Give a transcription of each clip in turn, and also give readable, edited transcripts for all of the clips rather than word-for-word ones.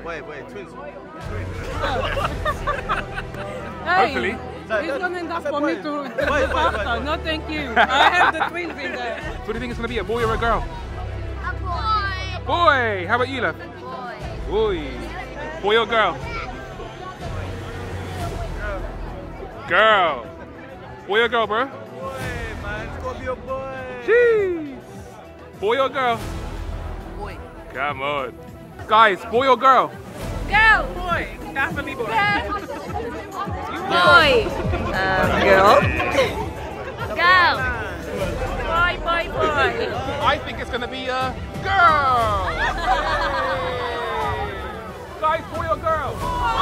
Wait, twins. Hopefully. It's not enough for me to look after. No, thank you. I have the twins in there. What do you think it's going to be, a boy or a girl? A boy. Boy! How about you, love? Boy. Boy. Boy or girl? Girl. Boy or girl, bro? Boy, man. It's gonna be a boy. Jeez. Boy or girl? Boy. Come on. Guys, boy or girl? Girl. Boy. Definitely boy. Boy. Girl. Girl. Boy. I think it's going to be a girl. Guys, boy or girl?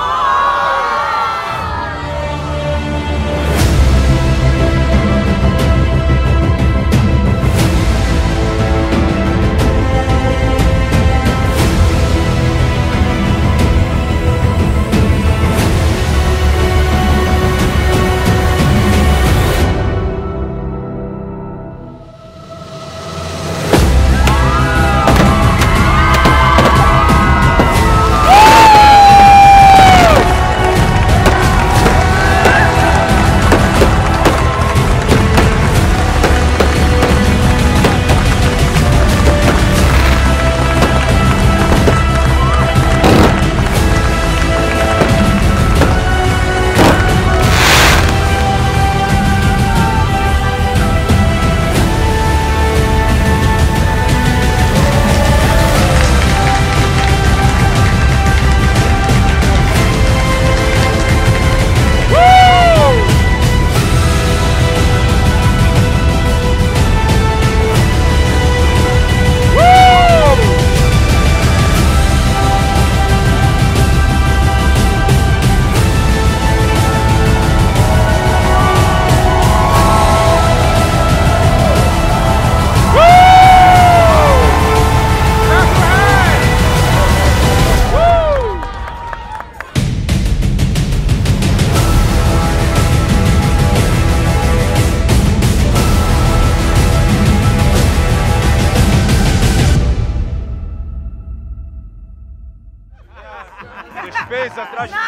Despesa, atrás de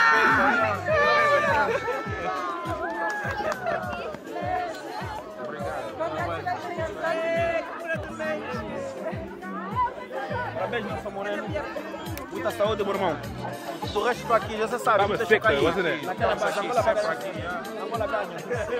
Parabéns, nossa morena. Muita saúde, meu irmão. O resto aqui já você sabe. That was sick though, wasn't it? Naquela baixa, Angola vai aqui. Angola ganha.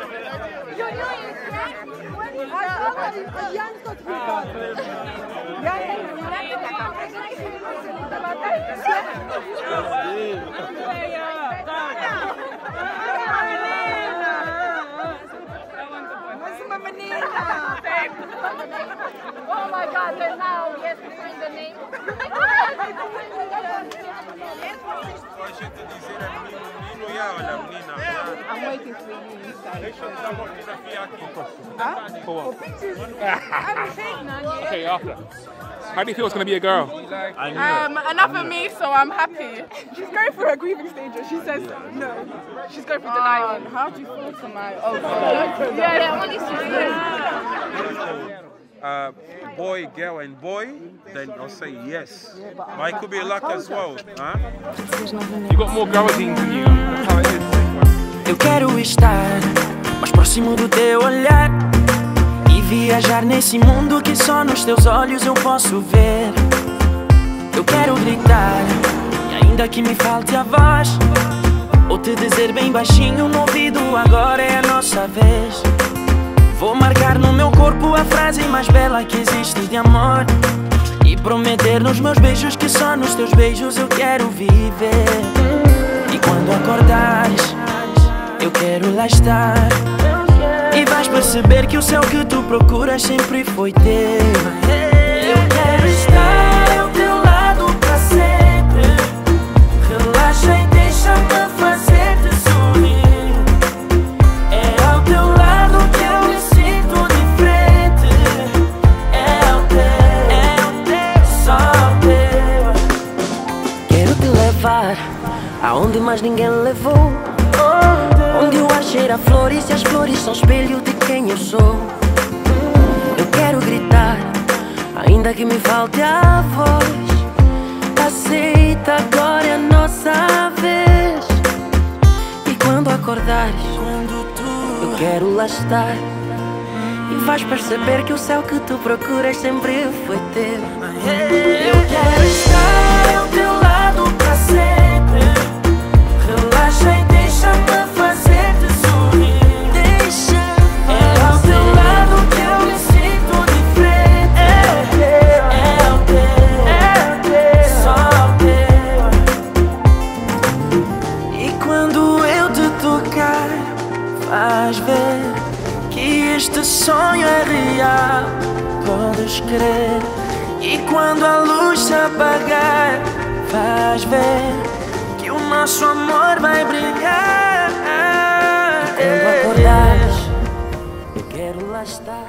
Oh my God, then now we have to bring the name. I'm waiting for you. Deixa eu dar uma fotografia aqui. For what? I'm saying now. Okay, after. How do you feel it's going to be a girl? Enough of me, so I'm happy. She's going through her grieving stages. She says no. She's going through denial. How do you feel tonight? Oh, yeah, what is Boy, girl, and boy, then I'll say yes. But it could be luck as well. Huh? You got more girl teams than you. That's how it is. Eu quero estar mais próximo do teu olhar e viajar nesse mundo que só nos teus olhos eu posso ver. Eu quero gritar e ainda que me falte a voz, ou te dizer bem baixinho no ouvido, agora é a nossa vez. Vou marcar no meu corpo a frase mais bela que existe de amor e prometer nos meus beijos que só nos teus beijos eu quero viver. E quando acordares, eu quero lá estar e vais perceber que o céu que tu procuras sempre foi teu. Eu quero estar ao teu lado pra sempre. Relaxa e deixa-me fazer-te sorrir. É ao teu lado que eu me sinto diferente. É o teu, só o teu. Quero te levar aonde mais ninguém levou, onde o ar cheira a flores e as flores são espelho de quem eu sou. Eu quero gritar, ainda que me falte a voz. aceita, agora é a nossa vez. E quando acordares, eu quero lá estar. E vais perceber que o céu que tu procuras sempre foi teu. Eu quero estar ao teu lado pra sempre. Relaxa e deixa-me fazer-te sorrir. Deixa. É ao teu lado que eu me sinto diferente. É o teu, só o teu. E quando eu te tocar, vais ver que este sonho é real, podes crer. E quando a luz se apagar, vais ver que o nosso amor vai brilhar. E quando acordares, eu quero lá estar.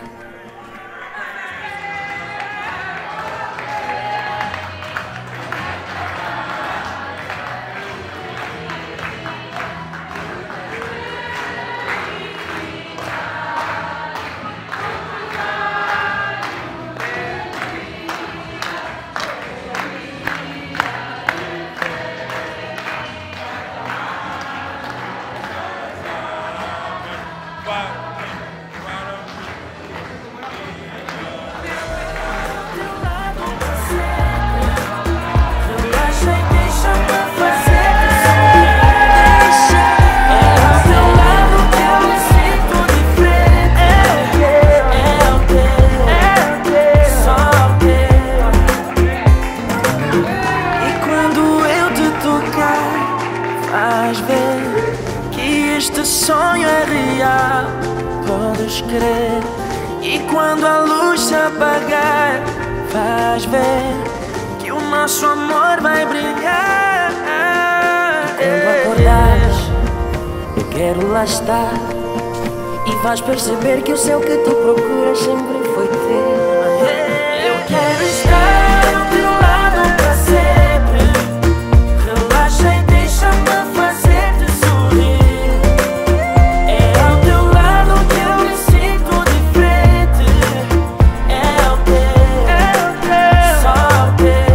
Vais ver que este sonho é real, podes crer. E quando a luz se apagar, vais ver que o nosso amor vai brilhar. Quando acordares, eu quero lá estar. E vais perceber que o céu que tu procuras sempre foi teu. Eu quero estar ao teu lado pra sempre. Relaxa e deixa-me fazer-te sorrir. É ao teu lado que eu me sinto diferente. É o teu, só o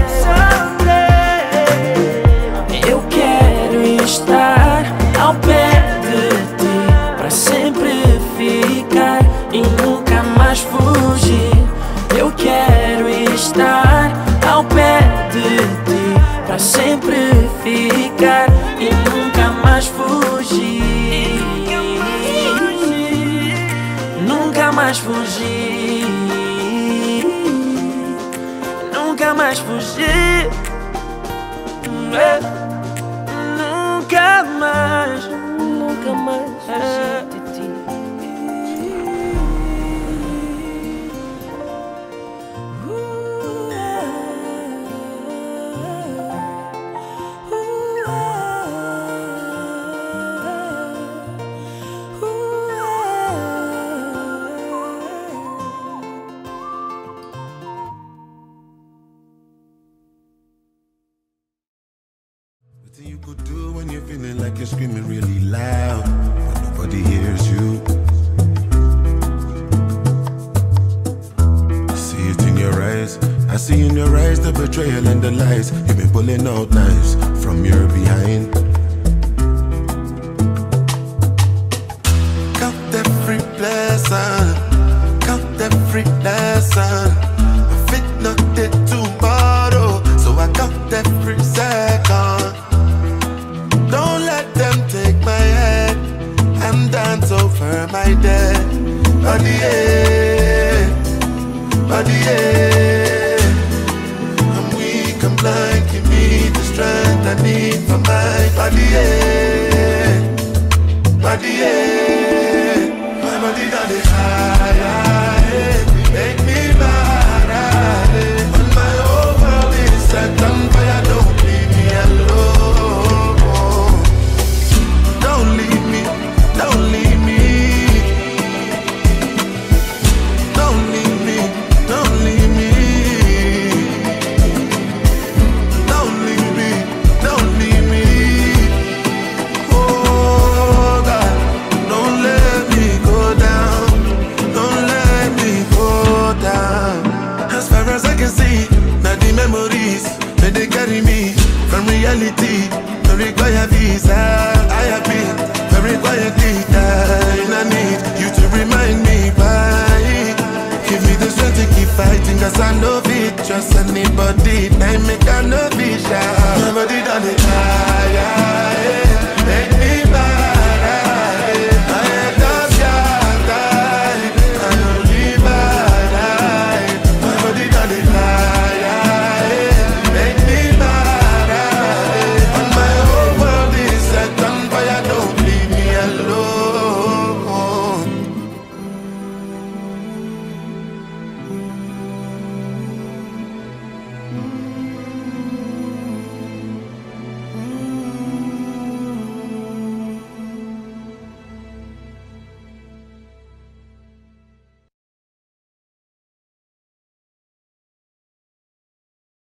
teu. Eu quero estar ao pé de ti, pra sempre ficar e nunca mais fugir. Eu quero estar ao pé de ti, pra sempre ficar e nunca mais fugir. Nunca mais fugir. Nunca mais fugir. Nunca mais. Nunca mais fugir de ti. You could do when you're feeling like you're screaming really loud, but nobody hears you. I see it in your eyes, I see in your eyes the betrayal and the lies. You've been pulling out knives from your behind. Count every blessing, count every lesson. I fit not dead tomorrow, so I count every second. Don't let them take my head and dance over my dead. Body, I'm weak, I'm blind, give me the strength I need for my body, my body got it high, make me mad, when my whole world is set on fire, don't leave me alone. Don't leave me, don't leave me. Don't leave me, don't leave me. Don't leave me, don't leave me. Oh God, require visa. I have been very quietly dying. I need you to remind me why. Give me the strength to keep fighting, cause I know it. Trust anybody, I make I know it. Nobody done it.